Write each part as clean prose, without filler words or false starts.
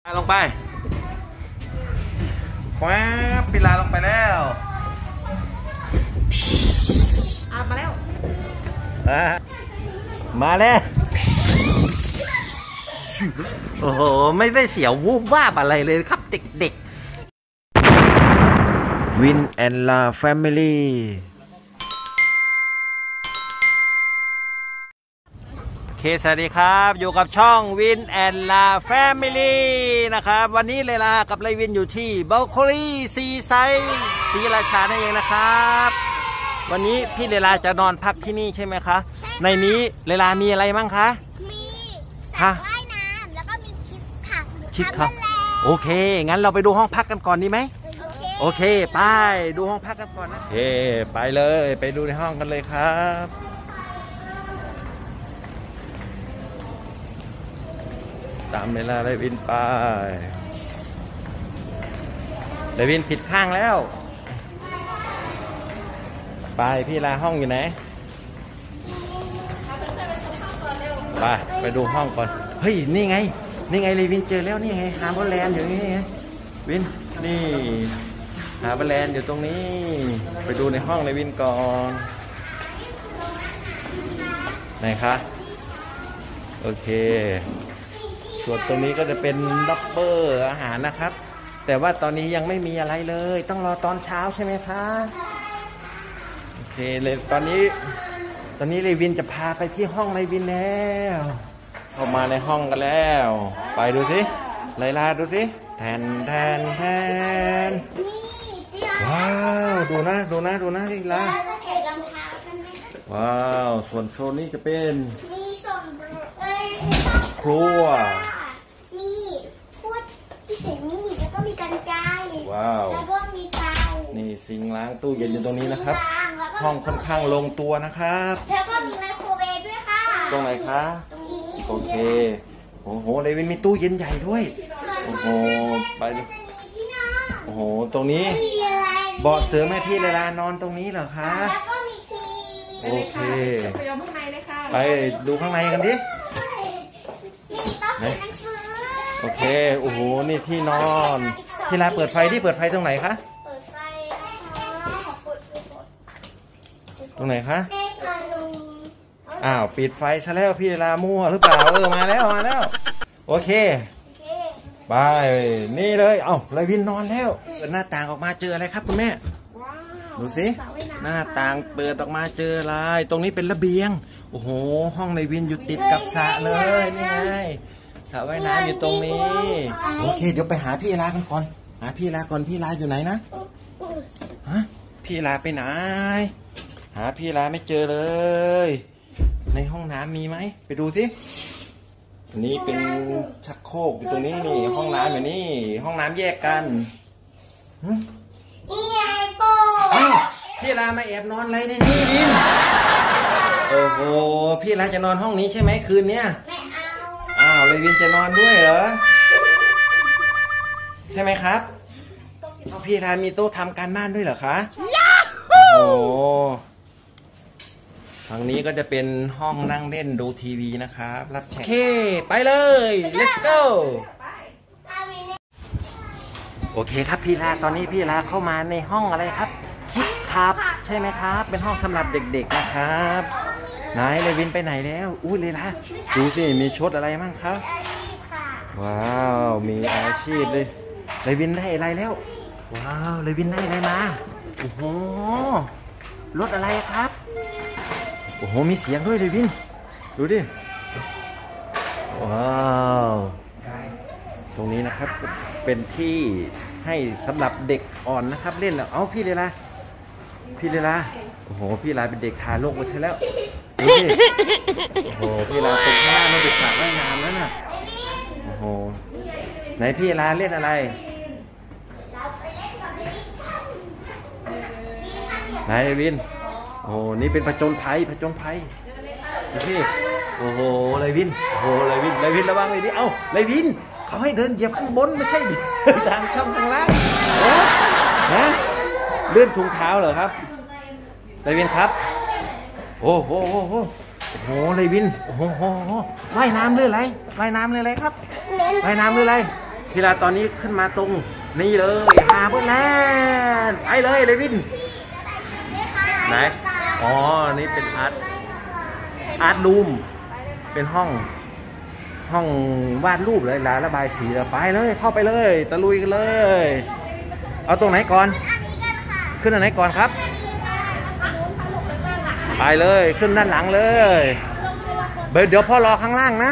ลงไปคว้าพิลาลงไปแล้วมาแล้วมาแล้วโอ้โหไม่ได้เสียววูบวาบอะไรเลยครับเด็กๆวินแอนลาแฟมิลี่เคสวัสดีครับอยู่กับช่องวินแอนลาแฟมิลี่นะครับวันนี้เลลากับเลวินอยู่ที่บัลโคลี่ซีไซด์ศรีราชานั่นเองนะครับวันนี้พี่เลลาจะนอนพักที่นี่ใช่ไหมคะในนี้เลลามีอะไรบ้างคะมีสระว่ายน้ำแล้วก็มีคิดขับโอเคงั้นเราไปดูห้องพักกันก่อนดีไหมโอเคไปดูห้องพักกันก่อนนะโอเคไปเลยไปดูในห้องกันเลยครับตามเวลาเลวินไปเลวินผิดข้างแล้วไปพี่ลาห้องอยู่ไหนไปดูห้องก่อนเฮ้ยนี่ไงเลวินเจอแล้วนี่ไงฮาร์เบอร์แลนด์อยู่นี่ไงวินนี่ฮาร์เบอร์แลนด์อยู่ตรงนี้ไปดูในห้องเลวินก่อนไหนคะโอเคส่วนตรงนี้ก็จะเป็นล็อบเบอร์อาหารนะครับแต่ว่าตอนนี้ยังไม่มีอะไรเลยต้องรอตอนเช้าใช่ไหมคะโอเคเลยตอนนี้เลวินจะพาไปที่ห้องเลวินแล้วเข้ามาในห้องกันแล้วไปดูสิไลลาดูสิแทนว้าวดูนะลีลาว้าวส่วนโซนนี้จะเป็นครัวมีพวกพิเศษมินิแล้วก็มีกันไกรว้าวแล้วก็มีเตานี่ซิงค์ล้างตู้เย็นอยู่ตรงนี้นะครับห้องค่อนข้างลงตัวนะครับแล้วก็มีไมโครเวฟด้วยค่ะตรงไหนคะตรงนี้โอเคโอ้โหเลวินมีตู้เย็นใหญ่ด้วยโอ้โหไปโอ้โหตรงนี้เบาะเสริมให้พี่เลลานอนตรงนี้เหรอคะแล้วก็มีทีวีโอเคไปดูข้างในเลยค่ะไปดูข้างในกันดิโอเคโอ้โหนี่ที่นอนพี่ลาเปิดไฟดิเปิดไฟตรงไหนคะเปิดไฟตรงไหนคะอ้าวปิดไฟซะแล้วพี่ลามั่วหรือเปล่ามาแล้วโอเคไปนี่เลยเอ้าเลวินนอนแล้วเปิดหน้าต่างออกมาเจออะไรครับคุณแม่ดูสิหน้าต่างเปิดออกมาเจออะไรตรงนี้เป็นระเบียงโอ้โหห้องเลวินอยู่ติดกับสระเลยนี่ไงสระว่ายน้ำอยู่ตรงนี้โอเคเดี๋ยวไปหาพี่ลากันก่อนพี่ลาอยู่ไหนนะฮะพี่ลาไปไหนหาพี่ลาไม่เจอเลยในห้องน้ำมีไหมไปดูสิอันนี้เป็นชักโครกอยู่ตรงนี้นี่ห้องน้ำอยู่นี่ห้องน้ำแยกกันพี่ลามาแอบนอนอะไรในนี้วินโอ้โหพี่ลาจะนอนห้องนี้ใช่ไหมคืนเนี้ยอ้าวเลวินจะนอนด้วยเหรอใช่ไหมครับพี่ลามีโต๊ะทำการบ้านด้วยเหรอคะโอ้โหทางนี้ก็จะเป็นห้องนั่งเล่นดูทีวีนะครับรับแขกโอเคไปเลย let's go โอเคครับพี่ลาตอนนี้พี่ลาเข้ามาในห้องอะไรครับคิดครับใช่ไหมครับเป็นห้องสำหรับเด็กๆนะครับไหนเลวินไปไหนแล้วอุ้ยเลยล่ะดูสิมีชุดอะไรมั่งครับว้าวมีอาชีพเลยเลวินได้อะไรแล้วว้าวเลวินได้อะไรมาโอ้โหรถอะไรครับโอ้โหมีเสียงด้วยเลวินดูดิว้าวตรงนี้นะครับเป็นที่ให้สำหรับเด็กอ่อนนะครับเล่นแล้วเอาพี่เลยล่ะโอ้โหพี่ลาเป็นเด็กทารกไปใช่แล้วดูสิโอ้โหพี่ลาตกข้างล่างมันเป็นสระว่ายน้ำแล้วน่ะโอ้โหไหนพี่ลาเล่นอะไรไหนวินโอ้โหนี่เป็นผจญภัยดูสิโอ้โหเลยวินระวังเลยดิเอ้าเลยวินเขาให้เดินเหยียบข้างบนไม่ใช่ทางช่องข้างล่างนะเลื่อนถุงเท้าเหรอครับเลวินครับโอ้โหเลวินโอ้โหว่ายน้ำหรืออะไรครับว่ายน้ำหรืออะไรพี่ลาตอนนี้ขึ้นมาตรงนี่เลยฮาร์เบอร์แลนด์ไปเลยเลวินไหนอ๋อนี่เป็นอาร์ตรูมเป็นห้องวาดรูปเลยระบายสีไปเลยเข้าไปเลยตะลุยกันเลยเอาตรงไหนก่อนขึ้นอันไหนก่อนครับไปเลยขึ้นด้านหลังเลยเดี๋ยวพ่อรอข้างล่างนะ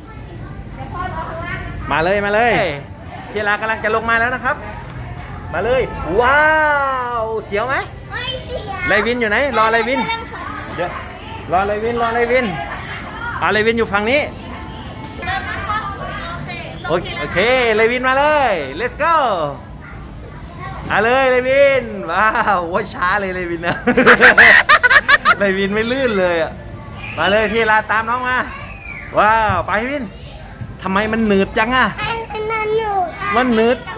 มาเลยพี่ลากำลังจะลงมาแล้วนะครับมาเลยว้าวเสียวไหมไม่เสียวเลวินอยู่ไหนรอเลวินเดี๋ยวรอเลวินเลวินอยู่ฝั่งนี้โอเคเลวินมาเลย let's go มาเลยเลวินว้าวว่าช้าเลยเลวินนะ เลวินไม่ลื่นเลยอ่ะมาเลยพี่ลาตามน้องมาว้าวไปวินทำไมมันหนืดจังอ่ะมันหนืด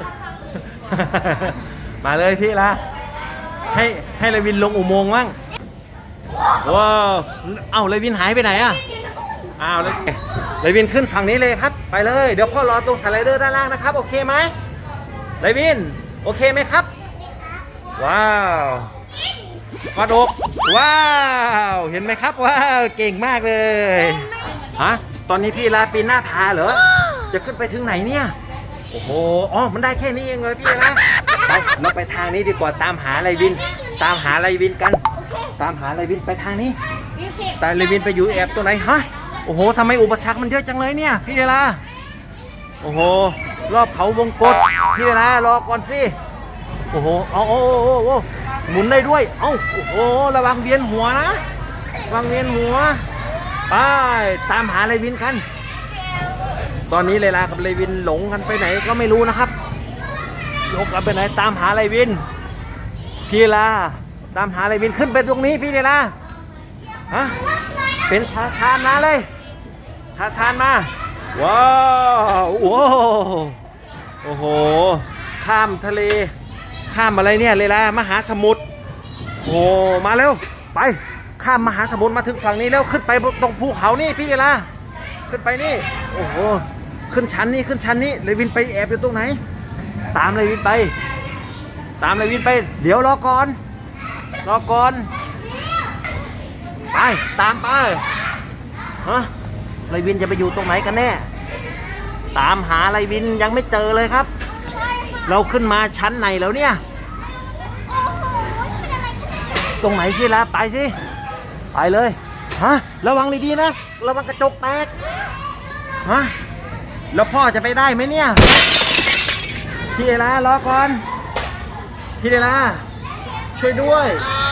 มาเลยพี่ลาให้เลวินลงอุโมงค์บ้างว้าวเอ้าเลวินหายไปไหนอ่ะอ้าวเลวินขึ้นฝั่งนี้เลยครับไปเลยเดี๋ยวพ่อรอตรงสไลเดอร์ด้านล่างนะครับโอเคไหมเลวินโอเคไหมครับว้าวกระดกว้าวเห็นไหมครับว้าวเก่งมากเลยฮะตอนนี้พี่ลาปีนหน้าผาเหรอจะขึ้นไปถึงไหนเนี่ยโอ้โหอ๋อมันได้แค่นี้เองเลยพี่นะไปเราไปทางนี้ดีกว่าตามหาเลวินกันตามหาเลวินไปทางนี้แต่เลวินไปอยู่แอบตัวไหนฮะโอ้โหทำไมอุปสรรคมันเยอะจังเลยเนี่ยพี่เดลาโอ้โหรอบเขาวงกตพี่เดลารอก่อนสิโอ้โหเอาโอ้หมุนได้ด้วยเอ้าโอ้โหระวังเวียนหัวนะระวังเวียนหัวไปตามหาเลวินกันตอนนี้เลลากับเลวินหลงกันไปไหนก็ไม่รู้นะครับหลงกันไปไหนตามหาเลวินพี่ลาตามหาเลวินขึ้นไปตรงนี้พี่เลลาฮะเป็นทาซานมาเลยทาซานมาว้าวโอ้โหข้ามทะเลข้ามอะไรเนี่ยเลลามหาสมุทรโอ้มาเร็วไปข้ามมหาสมุทรมาถึงฝั่งนี้แล้วขึ้นไปตรงภูเขานี่พี่เลลาขึ้นไปนี่โอ้โหขึ้นชั้นนี้เลวินไปแอบอยู่ตรงไหนตามเลวินไปเดี๋ยวรอก่อนไปตามไปฮะเลวินจะไปอยู่ตรงไหนกันแน่ตามหาเลวินยังไม่เจอเลยครับเราขึ้นมาชั้นไหนแล้วเนี่ยตรงไหนพี่ละไปสิไปเลยฮะระวังดีๆนะระวังกระจกแตกฮะแล้วพ่อจะไปได้ไหมเนี่ยพี่เดลารอก่อนพี่เดลาช่วยด้วย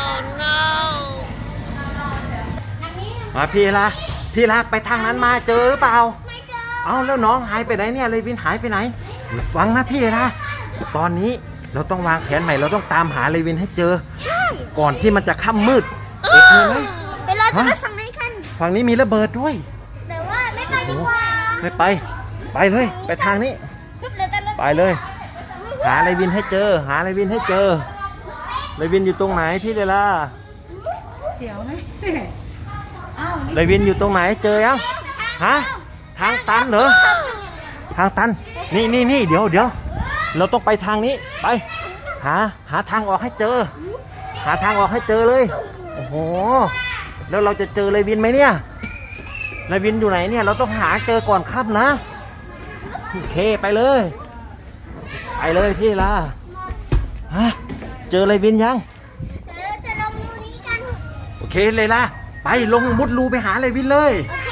มาพี่ลาไปทางนั้นมาเจอหรือเปล่าไม่เจอเอาแล้วน้องหายไปไหนเนี่ยเลวินหายไปไหนฟังนะพี่ลาตอนนี้เราต้องวางแผนใหม่เราต้องตามหาเลวินให้เจอก่อนที่มันจะค่ำมืดเอกเลยไหมไปรอจะไปฝั่งไหนกันฝั่งนี้มีระเบิดด้วยแต่ว่าไม่ไปดีกว่าไม่ไปเลยไปทางนี้ไปเลยหาเลวินให้เจอเลวินอยู่ตรงไหนพี่เลล่าเสียวไหมเลวินอยู่ตรงไหนเจอยังฮะทางตันเหรอทางตันนี่เดี๋ยวเราต้องไปทางนี้ไปหาทางออกให้เจอเลยโอ้โหแล้วเราจะเจอเลวินไหมเนี่ยเลวินอยู่ไหนเนี่ยเราต้องหาเจอก่อนค่ำนะโอเคไปเลยพี่ล่ะฮะเจอเลวินยังจะลงรูนี้กันโอเคเลยล่ะไปลงมุดรูไปหาเลวินเลยโอเค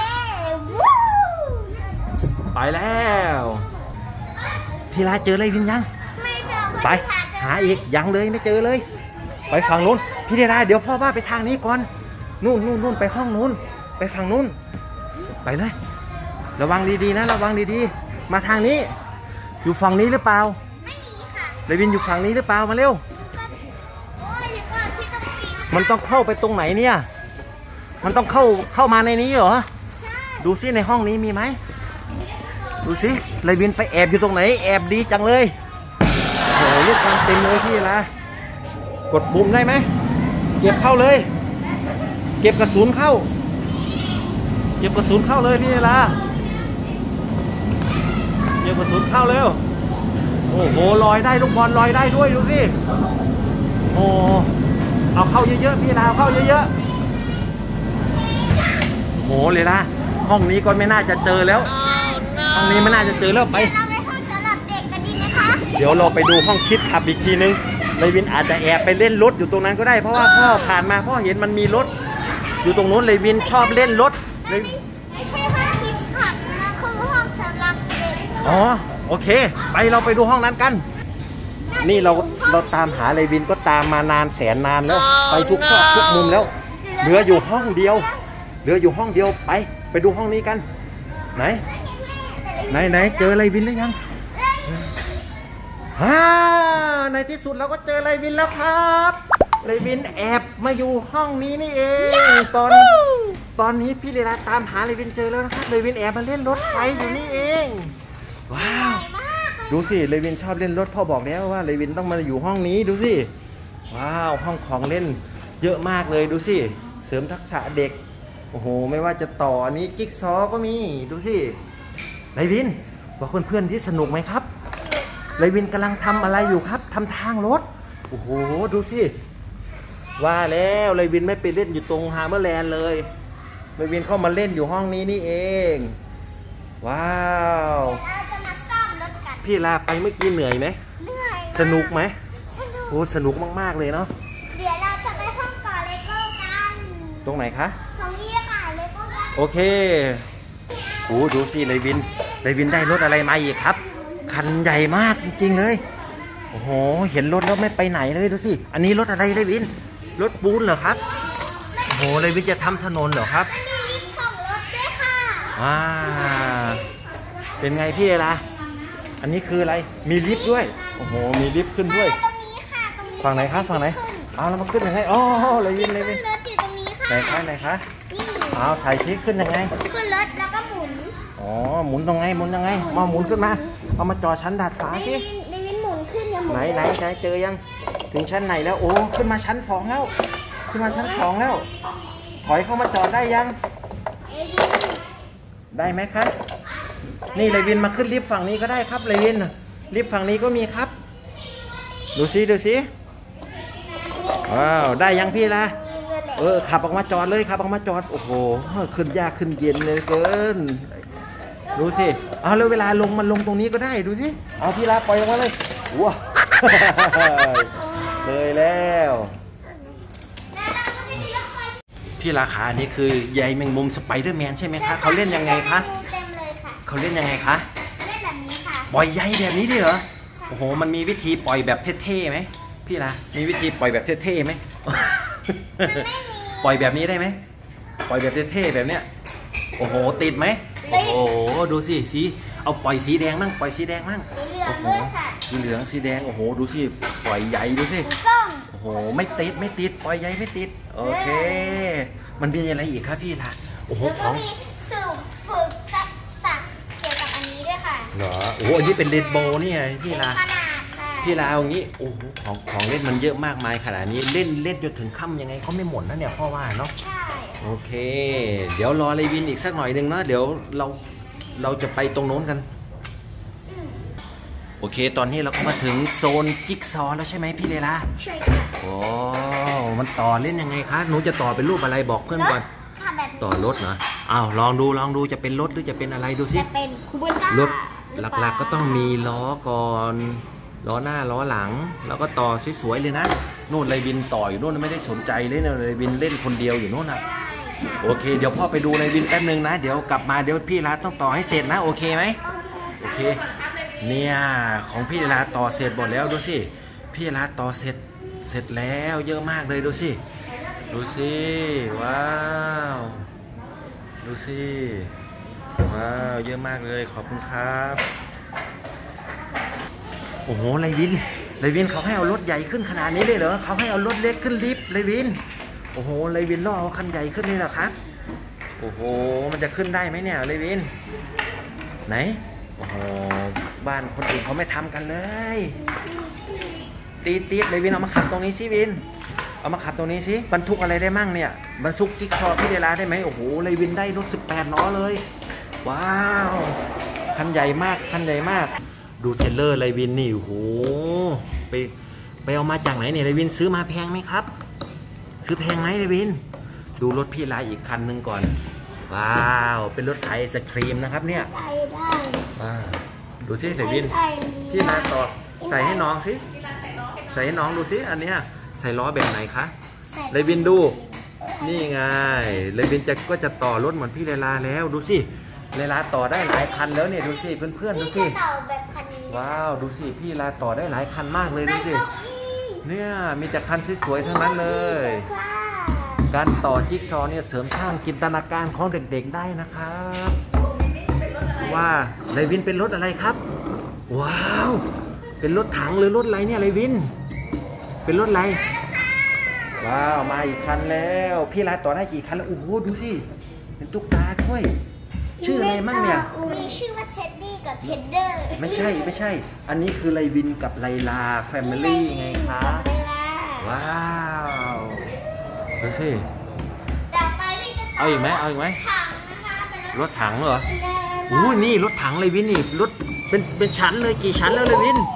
ไปแล้วพี่ล่ะเจอเลวินยังไม่เจอไปหาอีกยังเลยไม่เจอเลยไปฝั่งนู้นพี่เดลาเดี๋ยวพ่อว่าไปทางนี้ก่อนนู่นไปห้องนู้นไปฝั่งนู้นไปเลยระวังดีๆนะระวังดีๆมาทางนี้อยู่ฝั่งนี้หรือเปล่าไม่มีค่ะเลวินอยู่ฝั่งนี้หรือเปล่ามาเร็วมันต้องเข้าไปตรงไหนเนี่ยมันต้องเข้ามาในนี้เหรอดูซิในห้องนี้มีไหมดูซิเลวินไปแอบอยู่ตรงไหนแอบดีจังเลยโอ้โหลูกบอลเต็มเลยพี่ละกดปุ่มได้ไหมเก็บเข้าเลยเก็บกระสุนเข้าเลยพี่ละเก็บกระสุนเข้าเร็วโอ้โหลอยได้ลูกบอลลอยได้ด้วยดูสิโอ้เอาเข้าเยอะๆพี่ลาวเข้าเยอะๆโหเลยนะห้องนี้ก็ไม่น่าจะเจอแล้วห้องนี้ไม่น่าจะเจอแล้วไปเราไปห้องสำหรับเด็กกันดีไหมคะเดี๋ยวเราไปดูห้องคิดขับอีกทีนึงเลยวินอาจจะแอบไปเล่นรถอยู่ตรงนั้นก็ได้เพราะว่าพ่อผ่านมาพ่อเห็นมันมีรถอยู่ตรงนู้นเลยวินชอบเล่นรถเลยไม่ใช่ห้องคิดขับนะคือห้องสำหรับเด็กอ๋อโอเคไปเราไปดูห้องนั้นกันนี่เราตามหาเลยวินก็ตามมานานแสนนานแล้วไปทุกซอกทุกมุมแล้วเหลืออยู่ห้องเดียวไปดูห้องนี้กันไหนเจอเลยวินหรือยังในที่สุดเราก็เจอเลยวินแล้วครับเลยวินแอบมาอยู่ห้องนี้นี่เองตอนนี้พี่เลลาตามหาเลยวินเจอแล้วนะครับเลยวินแอบมาเล่นรถไฟอยู่นี่เองว้าวดูสิเลยวินชอบเล่นรถพ่อบอกแล้วว่าเลยวินต้องมาอยู่ห้องนี้ดูสิว้าวห้องของเล่นเยอะมากเลยดูสิเสริมทักษะเด็กโอ้โหไม่ว่าจะต่ออันนี้จิ๊กซอว์ก็มีดูสิเลยวินบอกเพื่อนๆที่สนุกไหมครับเลยวินกำลังทำอะไรอยู่ครับทำทางรถโอ้โหดูสิว่าแล้วเลยวินไม่ไปเล่นอยู่ตรงฮาร์เบอร์แลนด์เลยเลยวินเข้ามาเล่นอยู่ห้องนี้นี่เองว้าวเราจะมาซ่อมรถกันพี่ลาไปเมื่อกี้เหนื่อยไหมเหนื่อยสนุกไหมสนุกโอ้สนุกมากๆเลยเนาะเดี๋ยวเราจะไปห้องต่อเลโก้กันตรงไหนคะตรงนี้ค่ะเลโก้โอเคโอ้ดูสิเลยวินได้รถอะไรมาอีกครับคันใหญ่มากจริงๆเลยโอ้โหเห็นรถแล้วไม่ไปไหนเลยดูสิอันนี้รถอะไรเลยวินรถปูนเหรอครับโอ้โหเลยวินจะทำถนนเหรอครับมีลิฟต์ของรถด้วยค่ะเป็นไงพี่ล่ะอันนี้คืออะไรมีลิฟต์ด้วยโอ้โหมีลิฟต์ขึ้นด้วยตรงนี้ค่ะตรงนี้ฝั่งไหนครับฝั่งไหนเอาแล้วมาขึ้นยังไงอ๋อเลยวินรถอยู่ตรงนี้ค่ะไหนคะนี่เอาใส่ชี้ขึ้นยังไงขึ้นรถแล้วก็หมุนอ๋อหมุนตรงไงหมุนยังไงมาหมุนขึ้นมาเอามาจอชั้นดาดฟ้าสิในวินหมุนขึ้นยังหมุนไหนเจอยังถึงชั้นไหนแล้วโอ้ขึ้นมาชั้น2แล้วขึ้นมาชั้น2แล้วถอยเข้ามาจอดได้ยังได้ไหมครับนี่เลยวินมาขึ้นลิฟต์ฝั่งนี้ก็ได้ครับเลยวินลิฟต์ฝั่งนี้ก็มีครับดูสิว้าวได้ยังพี่ล่ะขับออกมาจอดเลยขับออกมาจอดโอ้โหขึ้นยากขึ้นเย็นเลยเกินดูสิเอาแล้วเวลาลงมันลงตรงนี้ก็ได้ดูสิเอาพี่ลาปล่อยลงมาเลยว้าวเลยแล้วพี่ราคานี่คือใยแมงมุมสไปเดอร์แมนใช่ไหมคะเขาเล่นยังไงคะเขาเล่นยังไงคะเล่นแบบนี้ค่ะปล่อยใยแบบนี้ดิเหรอโอ้โหมันมีวิธีปล่อยแบบเท่ๆไหมพี่ละมีวิธีปล่อยแบบเท่ๆไหมปล่อยแบบนี้ได้ไหมปล่อยแบบเท่ๆแบบเนี้ยโอ้โหติดไหมโอ้โหดูสิสีเอาปล่อยสีแดงมั่งปล่อยสีแดงมั่งสีเหลืองด้วยค่ะสีเหลืองสีแดงโอ้โหดูสิปล่อยใหญ่ดูสิโอ้โหไม่ติดปล่อยใหญ่ไม่ติดโอเคมันมีอะไรอีกครับพี่ละโอ้โหของฝึกสักเกี่ยวกับอันนี้ด้วยค่ะเหรอโอ้โหอันนี้เป็นเรนโบว์นี่ไงพี่ละพี่ลาเอางี้โอ้โหของเล่นมันเยอะมากมายขนาดนี้เล่นจนถึงค่ำยังไงเขาไม่หมดนะเนี่ยพ่อว่าเนาะใช่โอเคเดี๋ยวรอเลยวินอีกสักหน่อยนึงนะเดี๋ยวเราจะไปตรงโน้นกันโอเคตอนนี้เราก็มาถึงโซนจิ๊กซอว์แล้วใช่ไหมพี่เลลาใช่ค่ะโอ้มันต่อเล่นยังไงคะหนูจะต่อเป็นรูปอะไรบอกเพื่อนก่อนต่อรถเหรออ้าวลองดูจะเป็นรถหรือจะเป็นอะไรดูสิจะเป็นรถหลักๆก็ต้องมีล้อก่อนล้อหน้าล้อหลังแล้วก็ต่อสวยๆเลยนะนู่นเลยวินต่ออยู่นู่นไม่ได้สนใจเลยนะเลยวินเล่นคนเดียวอยู่นู่นนะโอเคเดี๋ยวพ่อไปดูเลยวินแป๊บนึงนะเดี๋ยวกลับมาเดี๋ยวพี่ลาต้องต่อให้เสร็จนะโอเคไหมโอเคเนี่ยของพี่ลาต่อเสร็จหมดแล้วดูสิพี่ลาต่อเสร็จแล้วเยอะมากเลยดูสิว้าวดูสิว้าวเยอะมากเลยขอบคุณครับโอ้โหเลยวินเขาให้เอารถใหญ่ขึ้นขนาดนี้เลยเหรอเขาให้เอารถเล็กขึ้นลิฟต์เลยวินโอ้โหเลยวินล่อเอาคันใหญ่ขึ้นเลยเหรอครับโอ้โหมันจะขึ้นได้ไหมเนี่ยเลยวินไหนโอ้โหบ้านคนอื่นเขาไม่ทำกันเลยตีดเลยวินเอามาขับตรงนี้สิวินเอามาขับตรงนี้สิบรรทุกอะไรได้มั่งเนี่ยบรรทุกจิ๊กซอว์พี่เดลาได้ไหมโอ้โหเลยวินได้รถ18 ล้อเลยว้าวคันใหญ่มากดูเทรลเลอร์เลวินนี่โอ้โหไปเอามาจากไหนเนี่ยเลวินซื้อมาแพงไหมครับซื้อแพงไหมเลวินดูรถพี่ลาอีกคันหนึ่งก่อนว้าวเป็นรถไถไอศครีมนะครับเนี่ยได้ว้าวดูสิเลวินพี่ลาต่อใส่ให้น้องสิใส่ให้น้องดูสิอันเนี้ยใส่ล้อแบบไหนคะเลวินดูนี่ไงเลวินก็จะต่อรถเหมือนพี่เลลาแล้วดูสิเลลาต่อได้หลายคันแล้วเนี่ยดูสิเพื่อนๆดูสิว้าวดูสิพี่ลาต่อได้หลายคันมากเลยดูสิเนี่ยมีแต่คันสวยๆทั้งนั้นเลยการต่อจิ๊กซอว์เนี่ยเสริมสร้างจินตนาการของเด็กๆได้นะครับว่าเลวินเป็นรถอะไรครับว้าวเป็นรถถังหรือรถอะไรเนี่ยเลวินเป็นรถอะไรว้าวมาอีกคันแล้วพี่ลาต่อได้กี่คันแล้วโอ้โหดูสิเป็นตุ๊กตาด้วยชื่ออะไรมั่งเนี่ยมีชื่อว่าเท็ดดี้กับเท็ดเดอร์ไม่ใช่อันนี้คือไลวินกับไลลาแฟมิลี่ไงคะว้าวดูสิเอาอีกไหมรถถังเหรออู้นี่รถถังไลวินนี่รถเป็นชั้นเลยกี่ชั้นแล้วไลวิน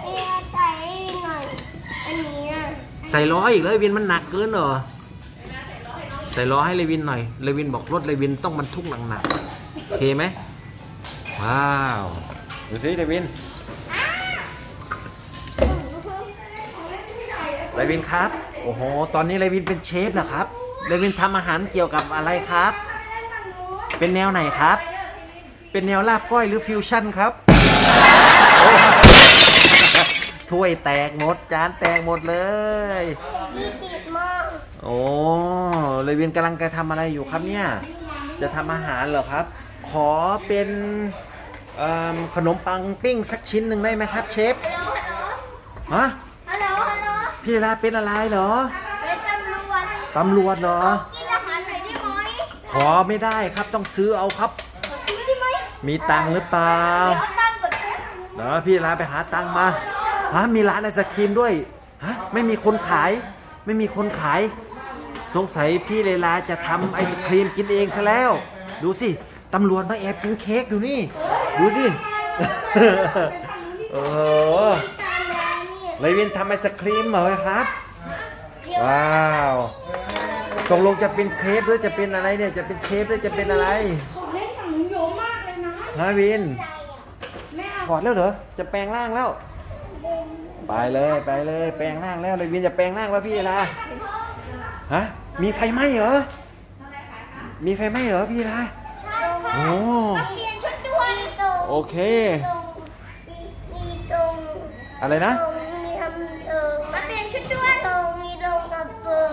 ใส่ล้ออีกเลยวินมันหนักเกินเหรอใส่ล้อให้เลวินหน่อยเลวินบอกรถเลวินต้องบรรทุกหนักๆโอเคไหมว้าวดูสิเลวินครับโอ้โหตอนนี้เลวินเป็นเชฟเหรอครับเลวินทำอาหารเกี่ยวกับอะไรครับเป็นแนวไหนครับเป็นแนวลาบก้อยหรือฟิวชั่นครับถ้วยแตกหมดจานแตกหมดเลยโอ้เลวินกำลังจะทำอะไรอยู่ครับเนี่ยจะทำอาหารเหรอครับขอเป็นขนมปังปิ้งสักชิ้นหนึ่งได้ไหมครับเชฟฮะพี่ลาเป็นอะไรเหรอเป็นตำรวจเหรอกินอาหารหน่อยได้ไหมขอไม่ได้ครับต้องซื้อเอาครับซื้อได้ไหมมีตังค์หรือเปล่าเดี๋ยวพี่ลาไปหาตังค์มาฮะมีร้านไอศครีมด้วยฮะไม่มีคนขายสงสัยพี่เลลาจะทำไอศครีมกินเองซะแล้วดูสิตำรวจมาแอบกินเค้กดูนี่ดูสิโอ้โหเลวินทำไอศครีมเหรอครับว้าวตกลงจะเป็นเค้กหรือจะเป็นอะไรเนี่ยจะเป็นเชฟหรือจะเป็นอะไรของเล่นสั่งเยอะมากเลยนะวินถอดแล้วเหรอจะแปลงร่างแล้วไปเลยแปลงร่างแล้วเลวินจะแปลงร่างแล้วพี่ลาฮะมีไฟไหม้เหรอพี่ลาโอ้โอเคอะไรนะมาเปลี่ยนชุดด้วยมีโรงดับเพลิง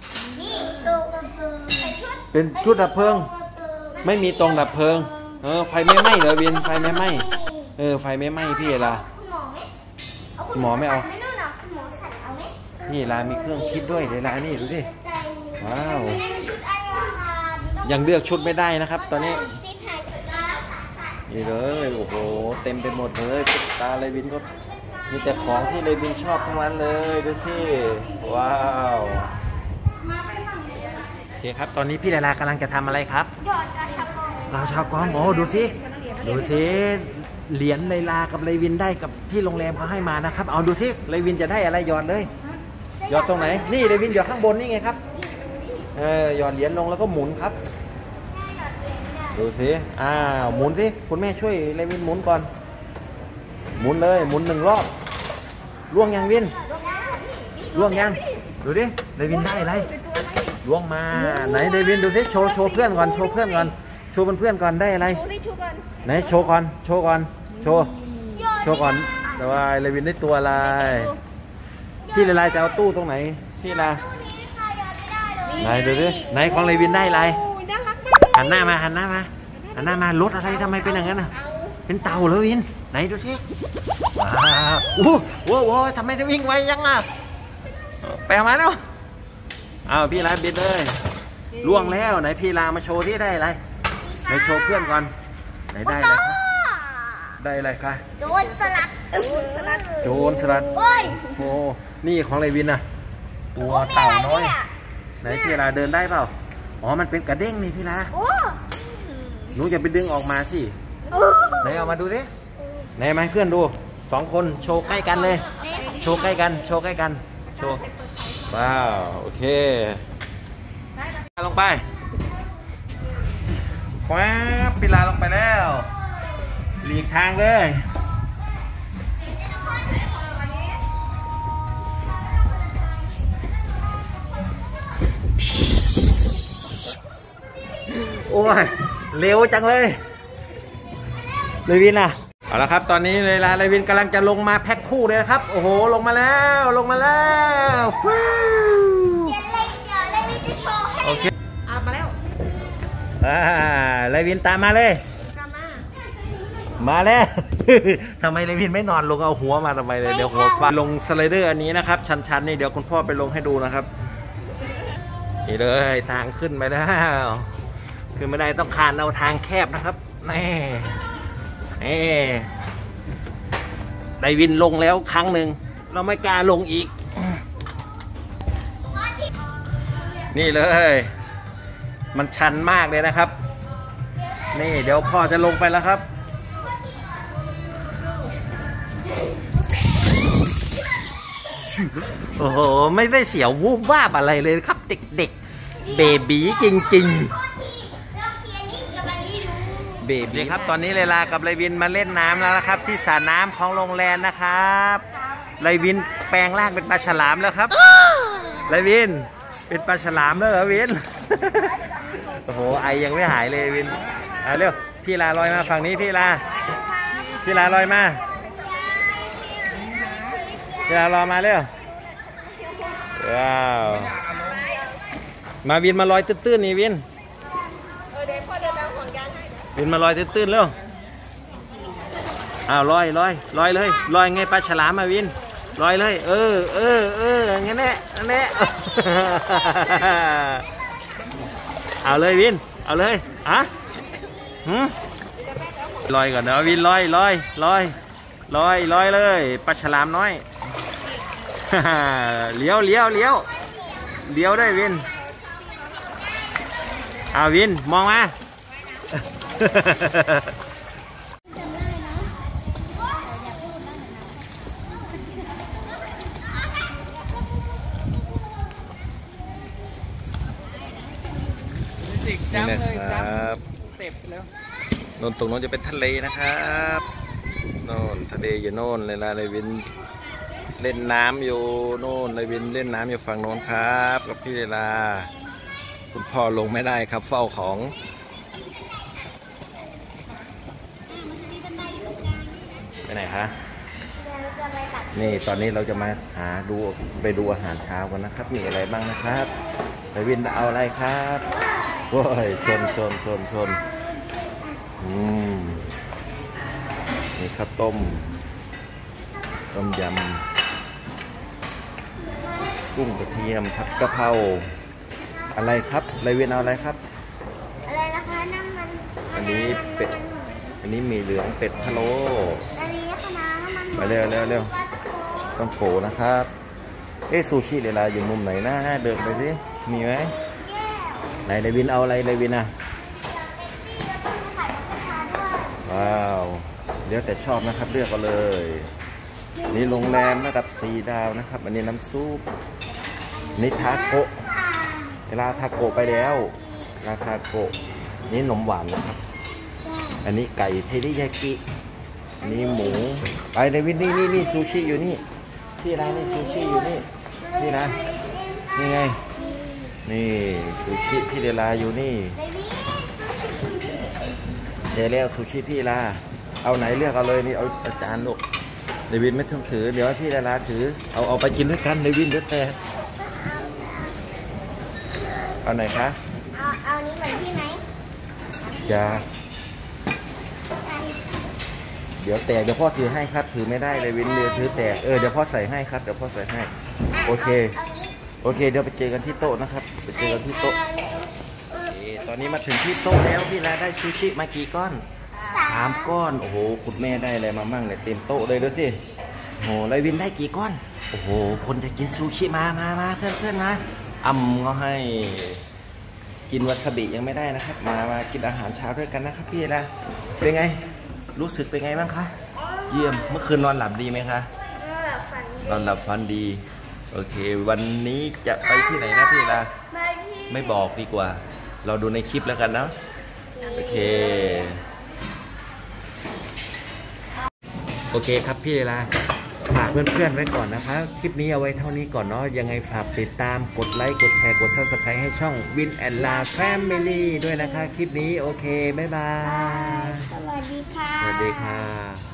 เป็นชุดดับเพลิงไม่มีตรงดับเพลิงไฟไม่ไหม้เหรอวินไฟไม่ไหม้ไฟไม่ไหม้พี่ลาหมอไม่เอานี่ลามีเครื่องคิดด้วยเดี๋ยวลานี่ดูสิว้าวยังเลือกชุดไม่ได้นะครับตอนนี้นี่เลยโอ้โหเต็มไปหมดเลยตาเลวินก็มีแต่ของที่เลวินชอบทั้งนั้นเลยดูสิว้าวโอเคครับตอนนี้พี่ลากำลังจะทำอะไรครับหยอดกาชาปองโอ้ดูสิเหรียญเลลากับเลวินได้กับที่โรงแรมเขาให้มานะครับเอาดูสิเลวินจะได้อะไรหยอดเลยหยอดตรงไหนนี่เลวินหยอดข้างบนนี่ไงครับหยอดเหรียญลงแล้วก็หมุนครับดูสิหมุนสิคุณแม่ช่วยเลวินหมุนก่อนหมุนเลยหมุน1 รอบล่วงยังวินล่วงยังดูดิเลวินได้อะไรล่วงมาไหนเลวินดูสิโชว์เพื่อนก่อนโชว์เพื่อนก่อนได้อะไรไหนโชว์ก่อนโชว์ก่อนแต่ว่าเลวินได้ตัวอะไรพี่เลไลจะเอาตู้ตรงไหนพี่ลาไหนดูสิไหนของเลวินได้อะไรหันหน้ามารถอะไรทำไมเป็นอย่างนั้นน่ะเป็นเต่าเหรอวินไหนดูสิว้าวโอ้ทำไมจะวิ่งไวยังอ่ะแปลมาแล้วพี่ลาบิดเลยล่วงแล้วไหนพี่ลามาโชว์ที่ได้อะไรไหนโชว์เพื่อนก่อนไหนได้อะไรคะโจรสลัดโอ้นี่ของเลวินน่ะตัวเต่าน้อยไหนพี่ลาเดินได้เปล่าอ๋อมันเป็นกระเด้งนี่พี่ลาหนูอย่าไปดึงออกมาสิไหนเอามาดูสิไหนมาให้เพื่อนดู 2 คนโชว์ใกล้กันเลย โชว์ใกล้กันโชว์ใกล้กันโชว์ว้าวโอเคลงไปว้าปีลาลงไปแล้วหลีกทางเลยโอ้ยเร็วจังเลยเลวินอ่ะเอาละครับตอนนี้เวลาเลวินกำลังจะลงมาแพ็คคู่เลยครับโอ้โหลงมาแล้วลงมาแล้วฟูเดี๋ยวเลยวินจะโชว์ให้โอเคมาแล้วเลวินตามมาเลยกลับมามาแล้ว ทำไมเลวินไม่นอนลงเอาหัวมาทำไมเลยเดี๋ยวหัวฟาดลงสไลเดอร์อันนี้นะครับชันๆนี่เดี๋ยวคุณพ่อไปลงให้ดูนะครับนี่เลยทางขึ้นไปแล้วขึ้นไม่ได้ต้องคานเอาทางแคบนะครับนี่ไดวินลงแล้วครั้งหนึ่งเราไม่กล้าลงอีกนี่เลยมันชันมากเลยนะครับนี่เดี๋ยวพ่อจะลงไปแล้วครับโอ้โหไม่ได้เสียววูบวาบอะไรเลยครับเด็กๆเบบีจริงๆเบบีครับตอนนี้เลลากับไลวินมาเล่นน้ำแล้วนะครับที่สระน้ำของโรงแรมนะครับไลวินแปลงร่างเป็นปลาฉลามแล้วครับไลวินเป็นปลาฉลามแล้วเหรอวิน โอ้โหไอยังไม่หายเลยวินเร็วพี่ลาลอยมาฝั่งนี้พี่ลาลอยมาพี่ลาลอยมาเร็วว้าวมาวินมาลอยตื้นๆนี่วินวินมาลอยตื้นๆเร็วอ้าวลอยเลยลอยไงปลาฉลามมาวินลอยเลยงั้นแหละเอาเลยวินเอาเลยลอยก่อนเนาะวินลอยเลยปลาฉลามน้อยเลี้ยวได้วินเอาวินมองมานี่นะครับเต็บแล้วโน่นตรงโน้นจะเป็นทะเลนะครับโน่นทะเลอยู่โน่นเลยล่ะเลยวินเล่นน้ำอยู่โน่นเลยวินเล่นน้ำอยู่ฝั่งโน้นครับกับพี่เลลาคุณพ่อลงไม่ได้ครับเฝ้าของไปไหนคะนี่ตอนนี้เราจะมาไปดูอาหารเช้ากันนะครับมีอะไรบ้างนะครับไลวินเอาอะไรครับโอ้ยชนนี่ข้าวต้มยำกุ้งกระเทียมผัดกะเพราอะไรครับไลวินเอาอะไรครับอะไรนะคะน้ำมันอันนี้เป็ดอันนี้มีเหลืองเป็ดพะโล้อันนี้คณะน้ำมันไปเร็วต้องโผล่นะครับซูชิเวลาอยู่มุมไหนนะเดินไปสิมีไหมไหนไลวินเอาอะไรไลวินอ่ะว้าวเดี๋ยวแต่ชอบนะครับเลือกเอาเลยนี่โรงแรมระดับ4 ดาวนะครับอันนี้น้ำซุปนี่ทาโกะเวลาทาโกะไปแล้วราทาโกะนี่ขนมหวานนะครับอันนี้ไก่เทริยากินี่หมูไปไลวินนี่ซูชิอยู่นี่ที่ร้านนี่ซูชิอยู่นี่นะนี่ไงนี่ซูชิพี่เดลาอยู่นี่เดี๋ยวแล้วซูชิพี่ลาเอาไหนเลือกเอาเลยนี่เอาอาจารย์ลูกเดวินไม่ต้องถือเดี๋ยวพี่เดลาถือเอาไปกินด้วยกันเดวินด้วยแต่เอาไหนคะเอานี้เหมือนพี่ไหมจ้าเดี๋ยวแตกเดี๋ยวพ่อถือให้ครับถือไม่ได้เลยวินเรือถือแตกเดี๋ยวพ่อใส่ให้ครับเดี๋ยวพ่อใส่ให้โอเคเดี๋ยวไปเจอกันที่โต๊ะนะครับไปเจอกันที่โต๊ะตอนนี้มาถึงที่โต๊ะแล้วพี่ลาได้ซูชิมากี่ก้อน3 ก้อนโอ้โหคุณแม่ได้อะไรมามั่งเนี่ยเต็มโต๊ะเลยดูสิโอ้โหไลวินได้กี่ก้อนโอ้โหคนจะกินซูชิมาเพื่อนมาก็ให้กินวาซาบิยังไม่ได้นะครับมากินอาหารเช้าด้วยกันนะครับพี่ลาเป็นไงรู้สึกเป็นไงบ้างคะเยี่ยมเมื่อคืนนอนหลับดีไหมคะ นอนหลับฝันดี โอเค วันนี้จะไปที่ไหนนะพี่ลาไม่บอกดีกว่า เราดูในคลิปแล้วกันเนาะโอเค โอเคครับพี่ลาฝากเพื่อนๆไว้ก่อนนะคะคลิปนี้เอาไว้เท่านี้ก่อนเนาะยังไงฝากติดตามกดไลค์กดแชร์กด Subscribe ให้ช่อง Win and La Family ด้วยนะคะคลิปนี้โอเคบ๊ายบายสวัสดีค่ะสวัสดีค่ะ